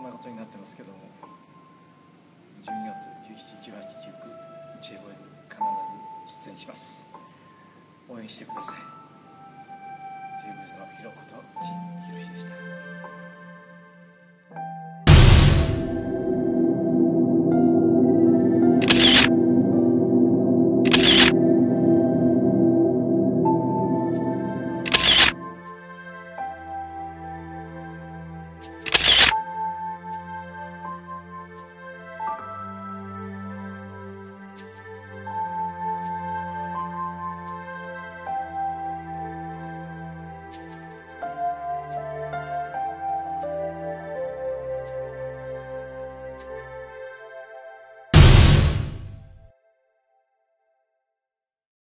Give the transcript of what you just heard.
なことになってますけども、12月17、18、19 Jボーイズ必ず出演します。応援してください。Jボーイズのひろこと陳ひろしでした。